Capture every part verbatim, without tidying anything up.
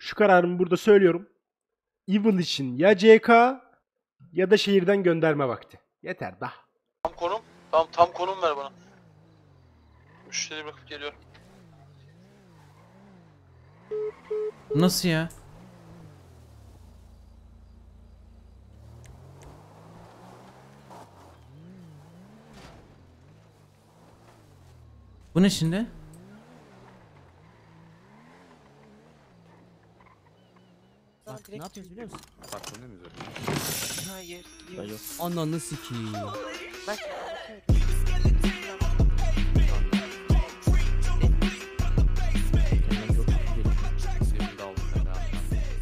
Şu kararımı burada söylüyorum. Evil için ya C K ya da şehirden gönderme vakti. Yeter daha. Tam konum. Tamam tam konum ver bana. Müşteri bırakıp geliyorum. Nasıl ya? Bu ne şimdi? Bak, ne yapıyoruz biliyor musun? Patronun üzerine. Hayır. Yok. Ananı sikiyim. Bak. Senin de aldın ben de aldım.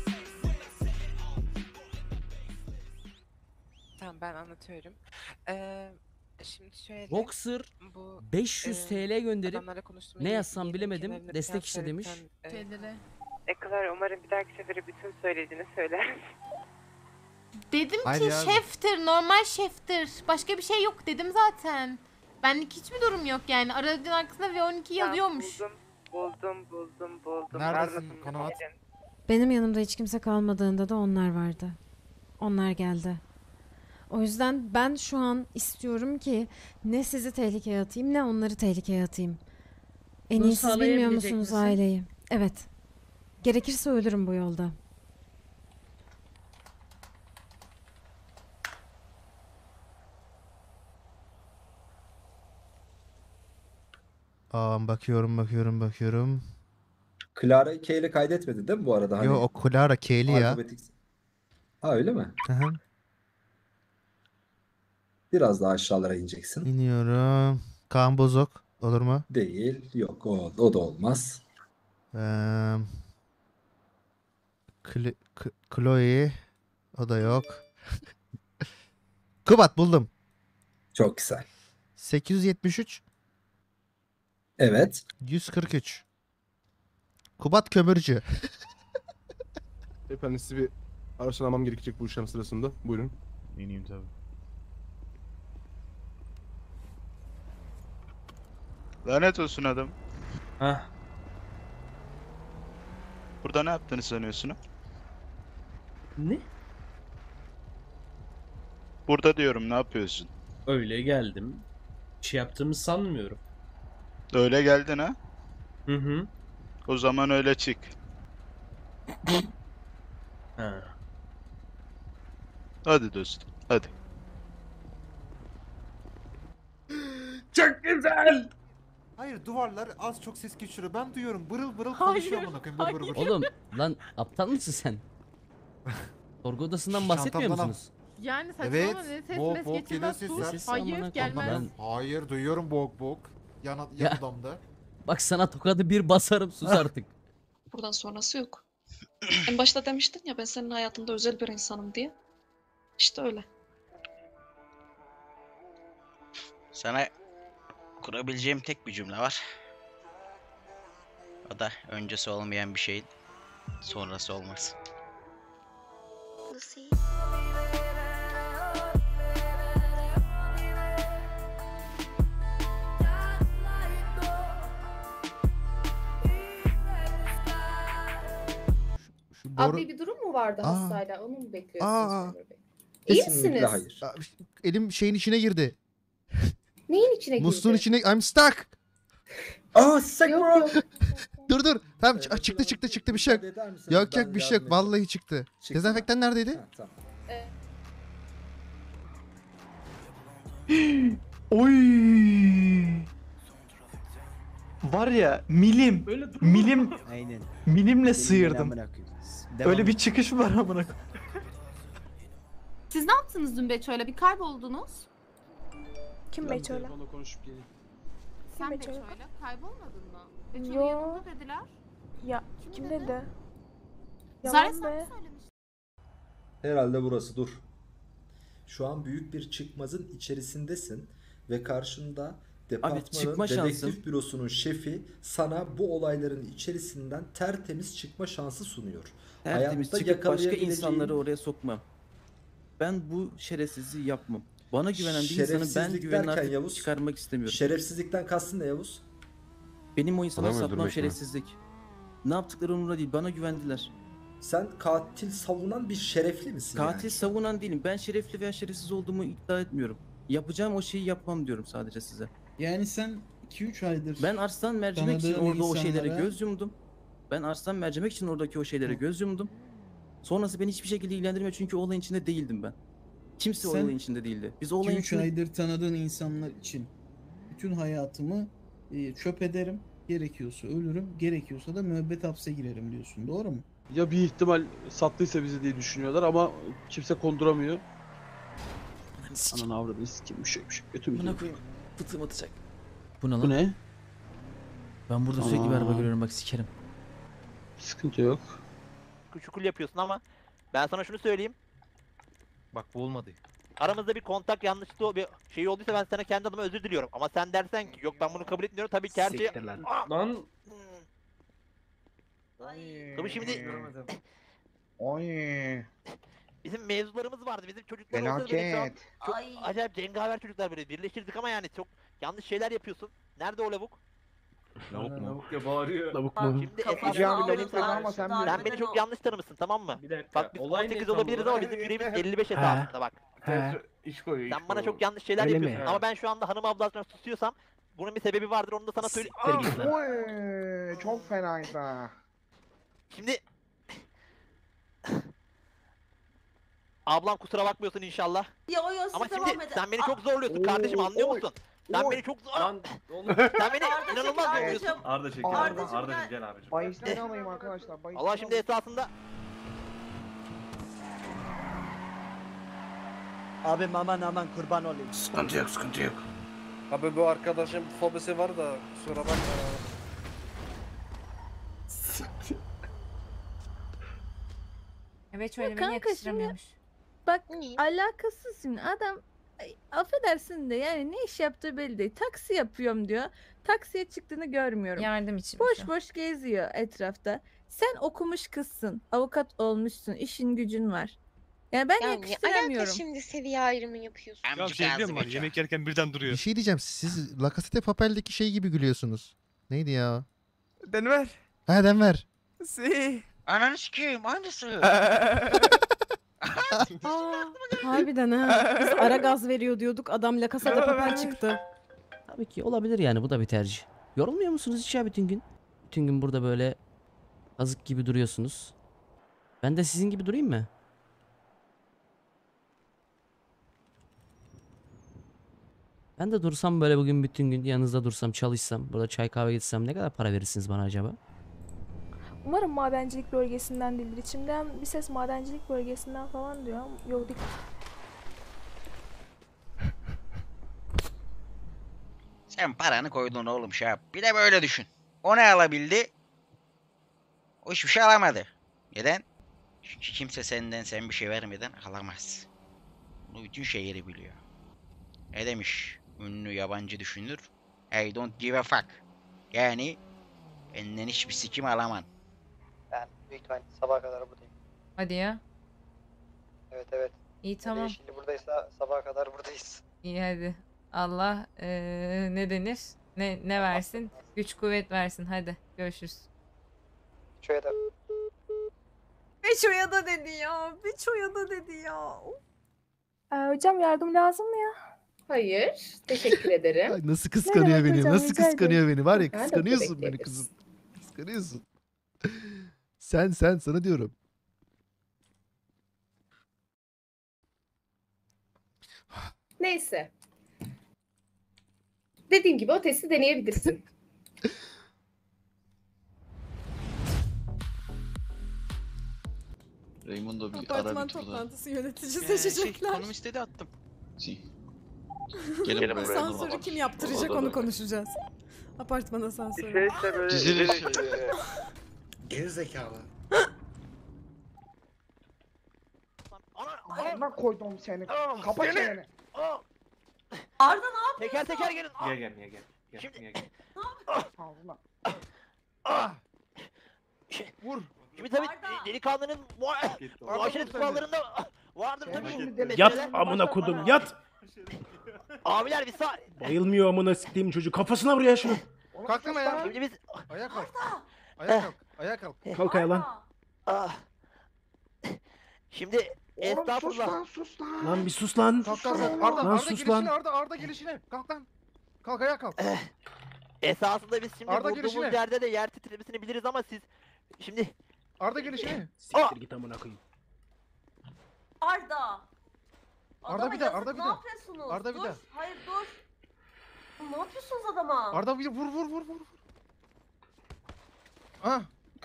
Tamam ben anlatıyorum. Ee, şimdi şöyle Boxer bu beş yüz e, T L gönderip adamlarla konuştuğum ne yeni- yazsam yeni bilemedim, kenarını destek biraz işte demiş. söyledikten, e, Ne kadar umarım bir dahaki sefere bütün söylediğini söyler. Dedim Hayır ki ya. şeftir, normal şeftir. Başka bir şey yok dedim zaten. Benlik hiçbir durum yok yani. Aracın arkasında V on iki yazıyormuş. Buldum, buldum, buldum, buldum. Neredesin, Vermesin Kanaat? verin. Benim yanımda hiç kimse kalmadığında da onlar vardı. Onlar geldi. O yüzden ben şu an istiyorum ki ne sizi tehlikeye atayım ne onları tehlikeye atayım. En Bunu iyi siz bilmiyor sağlayabilecek musunuz misin? aileyi? Evet. Gerekirse ölürüm bu yolda. Aa, bakıyorum bakıyorum bakıyorum. Clara K ile kaydetmedi değil mi bu arada? Hani Yo, o Clara K'li ya. alfabetik. Ha öyle mi? Hı hı. Biraz daha aşağılara ineceksin. İniyorum. Kaan Bozok olur mu? Değil. Yok o, o da olmaz. Ee, Kli- K- Chloe o da yok. Kubat buldum. Çok güzel. sekiz yüz yetmiş üç Evet. yüz kırk üç. Kubat Kömürcü. Efendim sizi bir araçlamam gerekecek bu işlem sırasında. Buyurun. İneyim tabii. Lanet olsun adam. Hah. Burada ne yaptığını sanıyorsun ha? Ne? Burada diyorum ne yapıyorsun? Öyle geldim. Bir şey yaptığımı sanmıyorum. Öyle geldin ha? Hı hı. O zaman öyle çık. Ha. Hadi dostum, hadi. Çok güzel. Hayır, duvarlar az çok ses geçiriyor. Ben duyuyorum. Bırıl bırıl Hayır, konuşuyor amına koyayım. Bır bır bır. Oğlum lan aptal mısın sen? Sorgu odasından bahsetmiyor Çantamdan al. musunuz? Yani saçmalama Evet. ne ses Bok mes bok geçirmez geliyor sus. sesler. Sesi amına Hayır koyayım gelmez. ben. Hayır, duyuyorum bok bok. Yan, yan Ya. odamda. Bak sana tokadı bir basarım sus artık. Buradan sonrası yok. En başta demiştin ya ben senin hayatında özel bir insanım diye. İşte öyle. Sana kurabileceğim tek bir cümle var. O da öncesi olmayan bir şeyin sonrası olmaz. Şu boru... Abi bir durum mu vardı Aa. hastayla? Onu mu bekliyorsunuz? Aa. Memur Bey? İyi Kesinlikle misiniz? hayır. Aa, elim şeyin içine girdi. Neyin içine girdi? Musluğun içine... I'm stuck. Aa sick Yok bro. yok. Dur dur. Tamam Evet, ç- çıktı çıktı çıktı bir şey yok. müsaade eder misiniz? Yok Ben yok bir şey yok. yardım edeyim. Vallahi çıktı. Çıktı Dezenfektan neredeydi? Ha, tamam. Oy. Var ya milim. Milim. Aynen. Milimle sıyırdım. Öyle bir çıkış var amına. Siz ne yaptınız dün Beço'yla? Bir kayboldunuz. Kim Beço'yla? Telefonla konuşup geleyim. Sen Beço'yla? Beço'yla kaybolmadın mı? Beço'nun Yo. yanında dediler. Ya Kim dedi? Yalan Zare sen be. mi söylemiştin? Herhalde burası dur. Şu an büyük bir çıkmazın içerisindesin ve karşında departmanın çıkma dedektif şansın. bürosunun şefi sana bu olayların içerisinden tertemiz çıkma şansı sunuyor. Tertemiz Hayatta çıkıp başka yakalayabileceğin- insanları oraya sokmam. Ben bu şerefsizliği yapmam. Bana güvenen bir insanı ben Şerefsizlik güvenen derken artık Yavuz, çıkarmak istemiyorum. Şerefsizlikten kastın ne Yavuz? Benim o insana Adam satmam öldürmek mi? şerefsizlik. Ne yaptıkları umurumda değil. Bana güvendiler. Sen katil savunan bir şerefli misin Katil yani? savunan değilim. Ben şerefli veya şerefsiz olduğumu iddia etmiyorum. Yapacağım o şeyi yapmam diyorum sadece size. Yani sen iki üç aydır Ben Arslan Mercimek için tanıdığın orada o şeylere insanlara- göz yumdum. Ben Arslan Mercimek için oradaki o şeylere göz yumdum. Sonrası beni hiçbir şekilde ilgilendirmiyor çünkü o olayın içinde değildim ben. Kimse o Sen olayın içinde değildi. Biz o iki olayın üç içinde... aydır tanıdığın insanlar için bütün hayatımı e, çöp ederim. Gerekiyorsa ölürüm, gerekiyorsa da müebbet hapse girerim diyorsun. Doğru mu? Ya bir ihtimal sattıysa bizi diye düşünüyorlar ama kimse konduramıyor. Ananı avradını sikeyim bir şey bir şey. Götüm Buna gidiyor. koyayım. Fıtığım atacak. Bu ne lan? Bu ne? Ben burada sürekli bir araba Aman. görüyorum bak sikerim. Sıkıntı yok. Çukul yapıyorsun ama ben sana şunu söyleyeyim. Bak bu olmadı. Aramızda bir kontak yanlışlıkla bir şey olduysa ben sana kendi adıma özür diliyorum. Ama sen dersen ki yok ben bunu kabul etmiyorum tabii ki her şey... Siktir lan. Lan. Tabii şimdi Oy. bizim mevzularımız vardı. Bizim çocuklar olsa böyle şu an Felaket. çok acayip cengaver çocuklar böyle birleştirdik ama yani çok yanlış şeyler yapıyorsun. Nerede o lavuk? Lavuk mu? Lavuk ya bağırıyor. Lavuk mu? Şimdi Kafasına esasında aldım benim sana ama sen sen bilirsin. beni çok yanlış tanımışsın tamam mı? Bir dakika. Bak biz olay on sekiz ne tam olabiliriz ama olarak? bizim yüreğimiz elli beş hesabında bak. He. İş koyuyor. Sen bana çok yanlış şeyler Öyle mi? yapıyorsun ama ben şu anda hanım ablasına susuyorsam bunun bir sebebi vardır onu da sana söyleyeyim. Siktir git lan. Oy, çok fenaydı. Şimdi ablam kusura bakmıyorsun inşallah. Yo yo siz Ama devam şimdi edin. sen beni Aa, çok zorluyorsun kardeşim anlıyor musun? Sen beni çok zor... Lan oğlum. Sen beni Arda inanılmaz çekil, zorluyorsun. Ardacığım. Arda çekil. Ardacığım, Ardacığım gel. gel abicim. Bahisleri alayım arkadaşlar. bahisleri Allah şimdi alayım. esasında Abim aman aman kurban olayım. Sıkıntı yok sıkıntı yok. Abi bu arkadaşın fobisi var da kusura bakma. Evet şöyle Ya beni kanka yakıştıramıyormuş. Bak alakasız şimdi adam ay, affedersin de yani ne iş yaptığı belli değil. Taksi yapıyorum diyor. Taksiye çıktığını görmüyorum. Yardım için. Boş boş geziyor etrafta. Sen okumuş kızsın. Avukat olmuşsun. İşin gücün var. Yani ben yakıştıramıyorum. şimdi seviye ayrımı yapıyorsun? Ya şey biliyor musun? Yemek yerken birden duruyor. Bir şey diyeceğim. Siz La Casa de Papel'deki şey gibi gülüyorsunuz. Neydi ya? Denver. Ha Denver. Si. Ananı sikeyim aynısı. Aa, harbiden ha. Biz ara gaz veriyor diyorduk. Adam La Casa de Papel çıktı. Tabii ki olabilir yani bu da bir tercih. Yorulmuyor musunuz hiç ya bütün gün? Bütün gün burada böyle azık gibi duruyorsunuz. Ben de sizin gibi durayım mı? Ben de dursam böyle bugün bütün gün yanınızda dursam, çalışsam, burada çay kahve gitsem ne kadar para verirsiniz bana acaba? Umarım madencilik bölgesinden değildir. İçimden bir ses madencilik bölgesinden falan diyor. ama Yok değil. Sen paranı koydun oğlum şey yap. Bir de böyle düşün. O ne alabildi? O hiçbir şey alamadı. Neden? Çünkü kimse senden sen bir şey vermeden alamaz. Bunu bütün şehri biliyor. Ne demiş ünlü yabancı düşünür? I don't give a fuck. Yani benden hiçbir sikim alaman. Ben büyük ihtimal sabaha kadar buradayım. Hadi ya. Evet evet. İyi tamam. Şimdi buradaysa sabaha kadar buradayız. İyi hadi. Allah eee, ne denir? Ne ne versin? Güç kuvvet versin. Hadi görüşürüz. Şöyle de. Beço'ya da dedi ya. Beço'ya da dedi ya. Ee, hocam yardım lazım mı ya? Hayır. Teşekkür ederim. Ay, nasıl kıskanıyor demek beni? hocam, Nasıl rica kıskanıyor beni? Var ya Ben de kıskanıyorsun beni bekleriz. kızım. Kıskanıyorsun. Sen sen sana diyorum. Neyse. Dediğim gibi o testi deneyebilirsin. Raymundo bir Apartman toplantısı yönetici Ee, şey, seçecekler. konum istedi attım. Gelin buraya. Asansörü kim yaptıracak Odada. onu konuşacağız. Apartman asansörü. Dizili Geri zekalı. Ana, Ana koydum seni. Kapa çeneni. Arda ne yapıyorsun? teker teker gelin. Gel gel gel gel. Gel, Şimdi- gel, gel. Ağzına. Vur. Şimdi tabii Arda! delikanlının mua- Gitti o. muaşeret kurallarında vardır Sen tabii. şimdi deli- Yat Şeyler- amına kodum yat. Abiler bir sağ... Bayılmıyor amına siktiğim çocuk. Kafasına vur ya şunu. Kalktın ayağa. Şimdi biz... Ayağa kalk. Ayağa kalk. Ayağa kalk. Kalk ayağa lan. Ah, Şimdi Oğlum sus estağfurullah. lan sus lan. Lan bir sus lan. Kalk kalk Lan kalk. Arda Arda sus gelişine lan. Arda Arda gelişine. Kalk lan. Kalk ayağa kalk. Esasında biz şimdi Arda vurduğumuz gelişine. yerde de yer titremesini biliriz ama siz şimdi Arda gelişine. Siktir git amına koyayım. Arda. Arda bir de Arda bir Ne de. yapıyorsunuz? Arda bir dur. de. Hayır dur. Ne yapıyorsunuz adama? Arda bir de vur vur vur vur. Ah.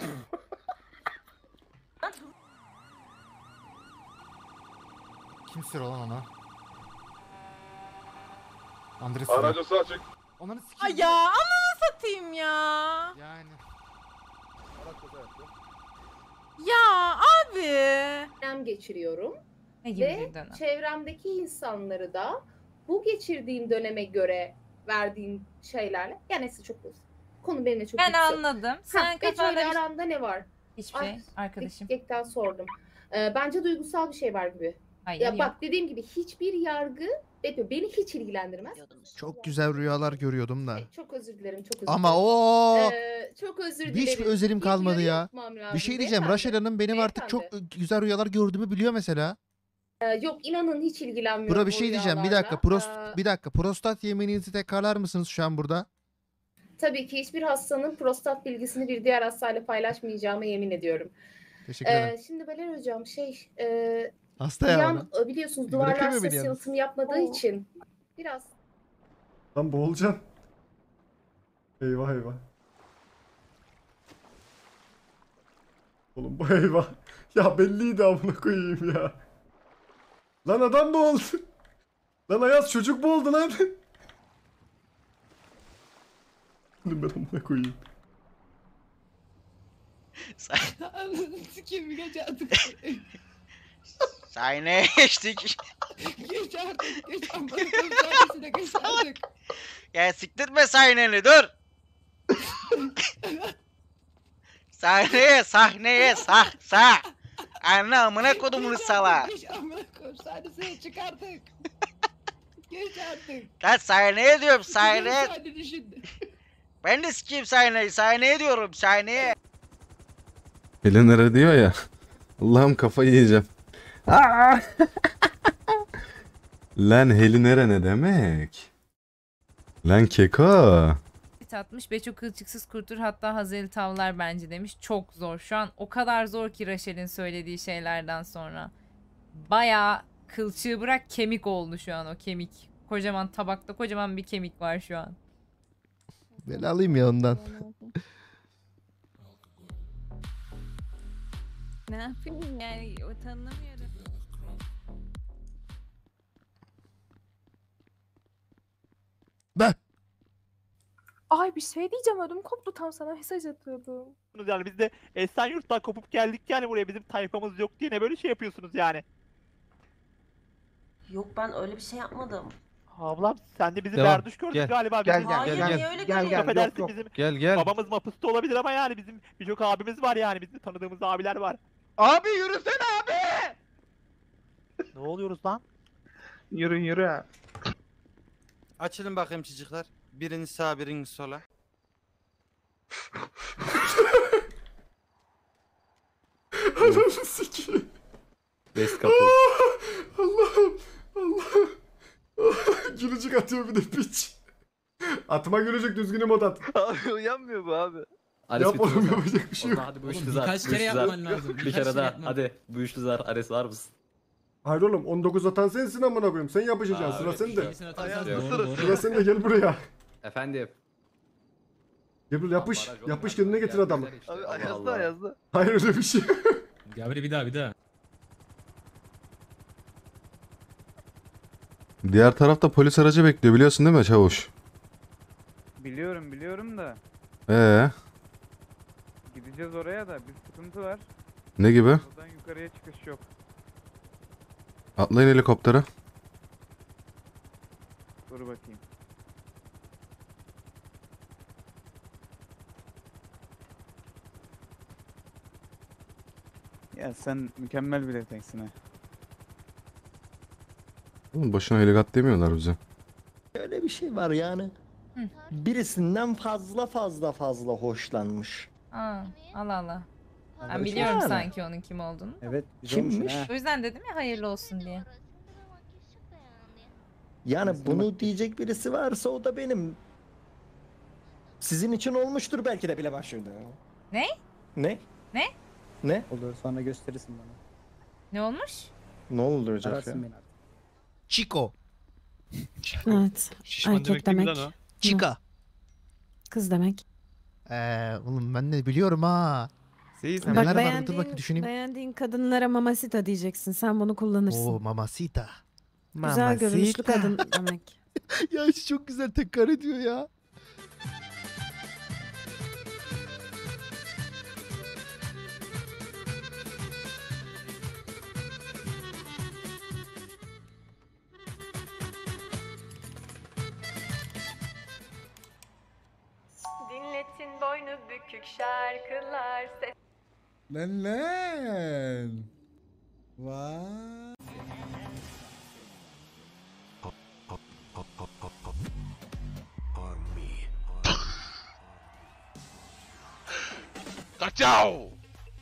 Kim sür lan ona? Andres Aracı sağ çek. Onları Ay sikeyim. ya ananı satayım ya. Yani. Ya abi. Dönem geçiriyorum. Ne gibi Ve bir dönem? çevremdeki insanları da bu geçirdiğim döneme göre verdiğim şeylerle, yani neyse çok uzun. Konu benimle çok Ben yüksek. anladım. Sen Ha, Beto kafanda ile bir- aranda ne var? Hiçbir Ay, şey arkadaşım. Gerçekten sordum. Ee, bence duygusal bir şey var gibi. Hayır, ya yok. bak dediğim gibi hiçbir yargı Beto beni hiç ilgilendirmez. Çok güzel rüyalar görüyordum da. Çok özür dilerim, çok özür Ama dilerim. o Ee, çok özür dilerim. hiçbir özelim Bir kalmadı uyarı ya. yapmam lazım Bir şey diyeceğim. beyefendi. Raşel Hanım benim artık çok güzel rüyalar gördüğümü biliyor mesela. Ee, yok inanın hiç ilgilenmiyorum. Bura bir bu şey diyeceğim. Bir dakika. rüyalarla. Prost Ee, bir dakika. Prostat yemininizi tekrarlar mısınız şu an burada? Tabii ki hiçbir hastanın prostat bilgisini bir diğer hastayla paylaşmayacağıma yemin ediyorum. Teşekkür ederim. Ee, şimdi Beler hocam şey e, Hasta bir ya yan, ona. biliyorsunuz Bırakamıyor duvarlar beni ses yalnız. yalıtım yapmadığı için biraz Lan boğulacaksın. Eyvah eyvah. Oğlum bu eyvah. Ya belliydi amına koyayım ya. Lan adam boğuldu. Lan Ayaz çocuk boğuldu lan. Ben amına koyayım. Sikimi geç artık. Sahneye geçtik. Geç artık. Geç amına koyayım sahnesine geç artık. Ya siktirme sahneni dur. sahneye sahneye sah sah. Anne amına kodumun sala. Geç amına koyayım sahnesine çık artık. Geç artık. Lan sahneye diyorum sahneye. Geç sahneni şimdi. Ben de sikeyim sahneyi. Sahneye diyorum sahneye. Helenera diyor ya. Allah'ım kafayı yiyeceğim. Aa! Lan Helenera ne demek? Lan Keko. Atmış Beço kılçıksız kurtur hatta Hazeli tavlar bence demiş. Çok zor. Şu an o kadar zor ki Raşel'in söylediği şeylerden sonra. Bayağı kılçığı bırak kemik oldu şu an o kemik. Kocaman tabakta kocaman bir kemik var şu an. Ben alayım ya ondan. Ne yapayım yani utanamıyorum. Ben. Ay bir şey diyeceğim, ödüm koptu, tam sana mesaj atıyordum. yani biz de Esenyurt'tan kopup geldik yani buraya bizim tayfamız yok diye ne böyle şey yapıyorsunuz yani. Yok ben öyle bir şey yapmadım. Ablam sen de bizi Devam, berduş gördün gel. galiba. Gel, bizim. gel, Hayır, gel, niye gel. öyle Gel görüyorsun? gel Yok, yok. bizim Gel, gel. babamız mapusta olabilir ama yani bizim birçok abimiz var yani bizim tanıdığımız abiler var. Abi yürüsene abi. Ne oluyoruz lan? Yürü yürü. Açılın bakayım çocuklar. Biriniz sağa biriniz sola. Ananı sikeyim. Best couple. Allah'ım. Allah'ım. Gülücük atıyor bir de piç. Atma gülücük düzgün mod at. Abi uyanmıyor bu abi. Yap oğlum yapacak bir şey yok. Hadi bu üçlü zar. Birkaç kere yapman lazım. Bir kere daha. Hadi bu üçlü zar. Ares var mısın? Hayır oğlum on dokuz atan sensin amına koyayım. Sen yapışacaksın sıra sende. Doğru, Sıra sende gel buraya. Efendim. Gel buraya yapış. Yapış kendine getir adamı. Abi Ayaz'da Ayaz'da. Hayır öyle bir şey. Gel bir daha bir daha. Diğer tarafta polis aracı bekliyor biliyorsun değil mi çavuş? Biliyorum biliyorum da Ee, gideceğiz oraya da bir sıkıntı var. ne gibi? Buradan yukarıya çıkış yok. Atlayın helikoptere. Dur bakayım. Ya sen mükemmel bir yeteneksin ha. Oğlum boşuna helikat demiyorlar bize. Öyle bir şey var yani. Birisinden fazla fazla fazla hoşlanmış. Aa, Allah Allah. Ben biliyorum sanki onun kim olduğunu. Evet. Kimmiş? O yüzden dedim ya hayırlı olsun diye. Yani bunu diyecek birisi varsa o da benim. Sizin için olmuştur belki de bile başladı. Ne? Ne? Ne? Ne? Olur sonra gösterirsin bana. Ne olmuş? Ne olur hocam ya? Ararsın beni artık. Chico. Evet. Erkek demek. Chica. Kız demek. Eee oğlum ben de biliyorum ha. Seyis Bak Neler var dur beğendiğin, bakayım düşüneyim. beğendiğin kadınlara mamacita diyeceksin. Sen bunu kullanırsın. Oo mamacita. Güzel görünüşlü kadın demek. Ya işi çok güzel tekrar ediyor ya. Dinletin boynu bükük şarkılar ses. Lan lan. Vay. Kaçao!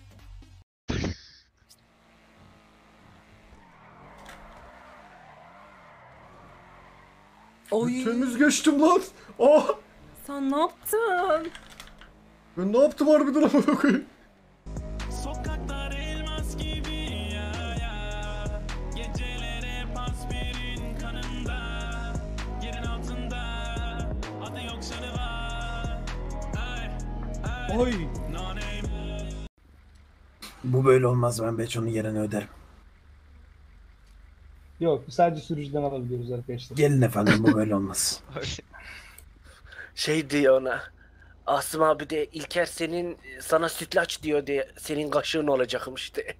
Oy. Temiz geçtim lan. Oh. Sen ne yaptın? Ben ne yaptım harbiden amına koyayım? Sokaklar elmas gibi ya ya. Gecelere pasbirin kanında. Yerin altında. Adı yok seni var. Ay, ay. Oy. No name. Bu böyle olmaz, ben Beço'nun yerini öderim. Yok sadece sürücüden alabiliyoruz arkadaşlar. Gelin efendim, bu böyle olmaz. Şey diyor ona. Asım abi de İlker senin sana sütlaç diyor diye senin kaşığın olacakmış de.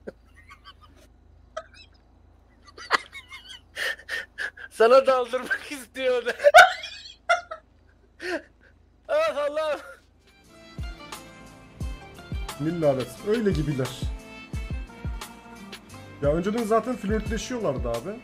Sana daldırmak istiyor de. Ah Allah. Millaret. Öyle gibiler. Ya önceden zaten flörtleşiyorlardı abi.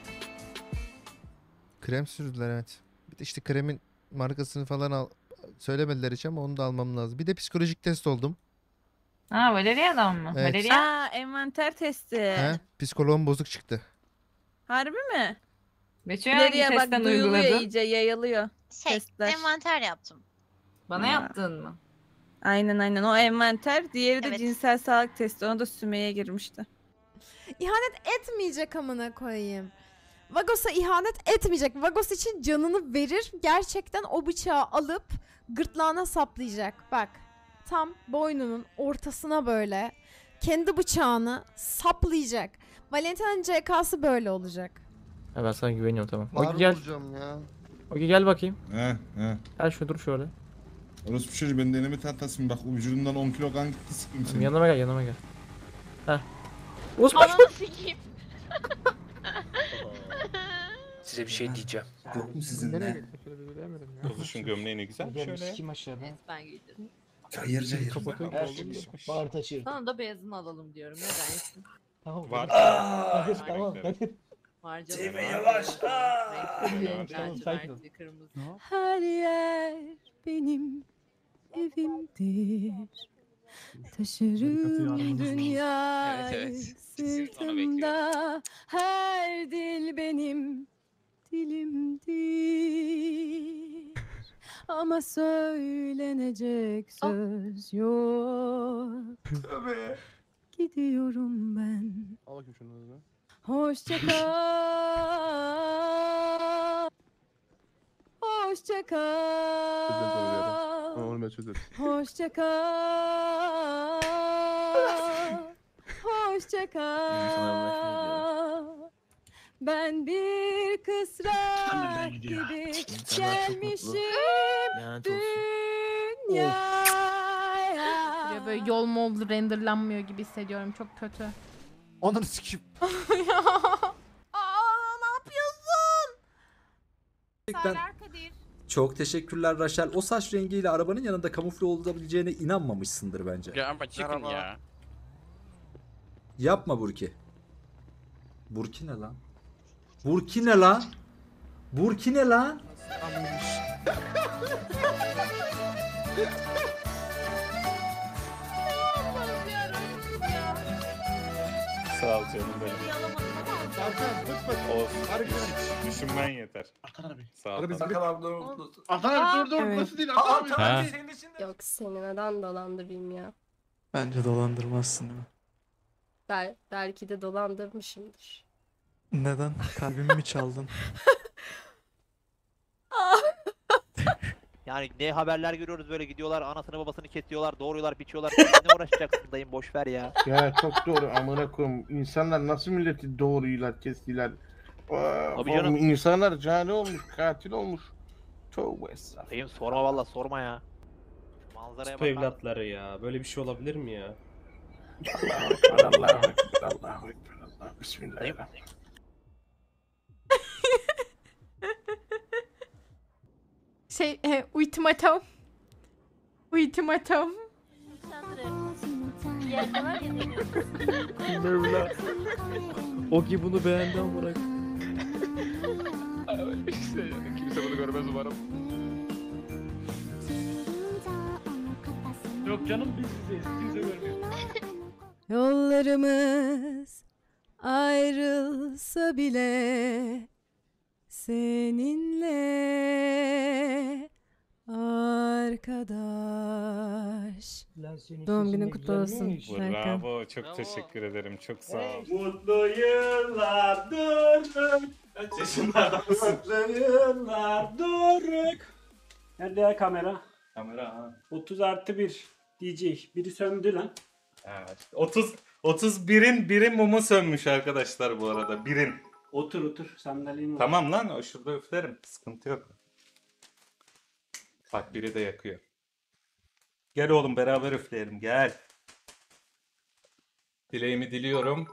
Krem sürdüler evet. Bir de işte kremin markasını falan al söylemediler hiç ama onu da almam lazım. Bir de psikolojik test oldum. Ha Valeria'dan mı? Evet. Valeria? Aa envanter testi. He? Psikoloğum bozuk çıktı. Harbi mi? Betül hangi İleriye bak testten duyuluyor uyguladın? iyice yayılıyor. Şey, Testler. envanter yaptım. Bana Ha. yaptın mı? Aynen aynen o envanter. Diğeri de Evet. cinsel sağlık testi. Ona da Sümeyye girmişti. İhanet etmeyecek amına koyayım. Vagos'a ihanet etmeyecek. Vagos için canını verir. Gerçekten o bıçağı alıp gırtlağına saplayacak. Bak. Tam boynunun ortasına böyle kendi bıçağını saplayacak. Valentina'nın C K'sı böyle olacak. Ha, ben sana güveniyorum tamam. Var Ogi gel. olacağım ya. Ogi gel bakayım. He he. Gel şu dur şöyle. Orası çocuğu ben de elimi tahtasın bak vücudundan on kilo kan gitti sıkayım seni. Yanıma gel yanıma gel. Heh. Osman. Ananı sikeyim. Size bir şey diyeceğim. Yok mu sizin ne? Kızışın gömleği ne güzel. Şöyle. Kim aşağıda? Ben giydim. Cayır cayır. Bağır taşı. Sana da beyazını alalım diyorum. Ne dersin? Tamam. Var. Kadir tamam Kadir. Var canım. Cemil yavaş. Tamam, tamam, sakin ol. Kırmızı. Her yer benim evimdir. Taşırım dünyayı Evet, evet. sırtımda. Her dil benim dilimdir. Ama söylenecek söz yok. Gidiyorum ben. Al bakayım şunu hızlı. Hoşça kal. Hoşça kal. Onu ben çözerim. Hoşça kal. Hoşça kal. Ben bir kısrak gibi gelmişim dünyaya. Ya böyle yol mol renderlanmıyor gibi hissediyorum. Çok kötü. Ananı sikeyim. Ya. Aa, ne yapıyorsun? Gerçekten Serdar Kadir. çok teşekkürler Raşel. O saç rengiyle arabanın yanında kamufle olabileceğine inanmamışsındır bence. Ya ama çıkın ya. Yapma Burki. Burki ne lan? Burki ne lan? Burki ne lan? Sağ ol canım benim. Serkan tut bak. Olsun. Harika. Düşünmen yeter. Arkan abi. Sağ ol. Hadi biz tamam. Serkan abi dur. Arkan abi dur dur. Evet. Nasıl değil Arkan abi? Ha. Yok seni neden dolandırayım ya? Bence dolandırmazsın değil mi? Bel belki de dolandırmışımdır. Neden? Kalbimi mi çaldın? Yani ne haberler görüyoruz böyle gidiyorlar anasını babasını kesiyorlar doğruyorlar biçiyorlar. Ne uğraşacaksın dayım boş ver ya. Ya çok doğru amına koyayım. İnsanlar nasıl milleti doğruyorlar, kestiler. Tabii canım. İnsanlar cani olmuş, katil olmuş. Tövbe estağfurullah. Dayım sorma valla sorma ya. Manzaraya bak. evlatları ya. Böyle bir şey olabilir mi ya? Allahu Ekber, Allahu Ekber, Allahu Ekber, Allah. Bismillahirrahmanirrahim. Şey, e, ultimatum. Ultimatum. Mevla. Ogi bunu beğendi ama bırak. Kimse bunu görmez umarım. Yok canım biz sizeyiz. Kimse görmüyor. Yollarımız ayrılsa bile seninle arkadaş. Doğum günün kutlu olsun Serkan. Bravo. Çok teşekkür ederim. Çok sağ ol. Mutlu yıllar Doruk. Kaç yaşında adamsın? Mutlu yıllar Doruk. Nerede ya kamera? Kamera ha. otuz artı bir D J. Biri söndü lan. Evet. otuz otuz birin biri mumu sönmüş arkadaşlar bu arada. Birin. Otur otur sandalyenin. Tamam lan o şurada üflerim. Sıkıntı yok. Bak biri de yakıyor. Gel oğlum beraber üfleyelim gel. Dileğimi diliyorum.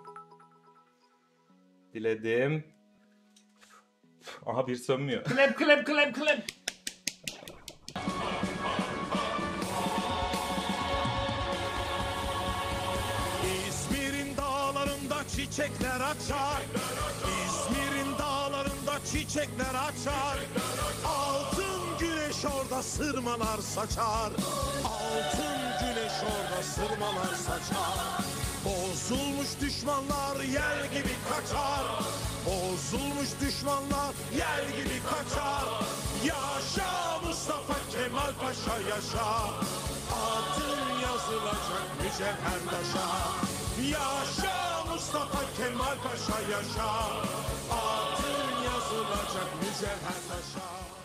Diledim. Aha bir sönmüyor. Klep klep klep klep. İzmir'in dağlarında çiçekler açar. İzmir'in dağlarında çiçekler açar. Altın güneş orada sırmalar saçar. Altın güneş orada sırmalar saçar. Bozulmuş düşmanlar yel gibi kaçar. Bozulmuş düşmanlar yel gibi kaçar. Yaşa Mustafa Kemal Paşa yaşa. Adın yazılacak mücevher taşa. Yaşa Mustafa Kemal Paşa yaşa. Adın yazılacak mücevher taşa.